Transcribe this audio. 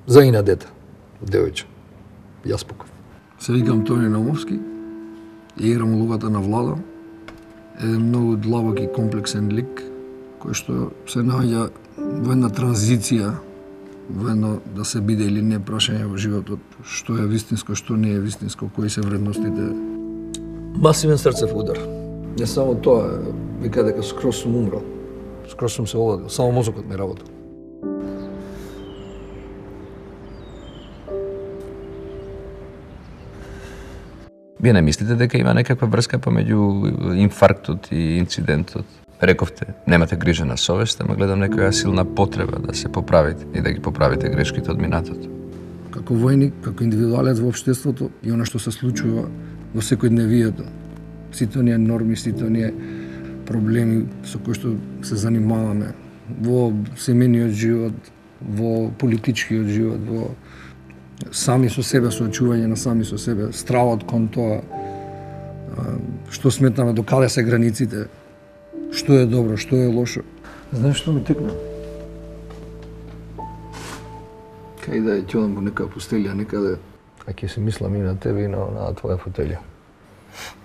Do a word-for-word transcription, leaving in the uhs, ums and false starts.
За ина дете, девојче. Јас пукав. Се викам Тони Наумовски и играм улогата на Владо, еден многу длабок и комплексен лик, кој што се наоѓа во една транзиција, во едно да се биде или не прашање во животот, што е вистинско, што не е вистинско, кои се вредностите. Масивен срцев удар. Не само тоа, вика дека скроз сум умрал. Скроз сум се овладил, само мозокот ми работи. Вие не мислите дека има некаква врска помеѓу инфарктот и инцидентот? Рековте, немате грижа на совест, ама гледам некоја силна потреба да се поправите и да ги поправите грешките од минатото. Како војник, како индивидуалец во општеството и она што се случува во секојдневието. Сите оние норми, сите оние проблеми со кои што се занимаваме во семејниот живот, во политичкиот живот, во сами со себе, соочување на сами со себе, стравот кон тоа, што сметаме, до каде се границите, што е добро, што е лошо. Знаеш што ми текна? Кај да ја ќелам во некаа пустелја некаде, а ќе се мислам и на тебе и на, на твоја фотелја.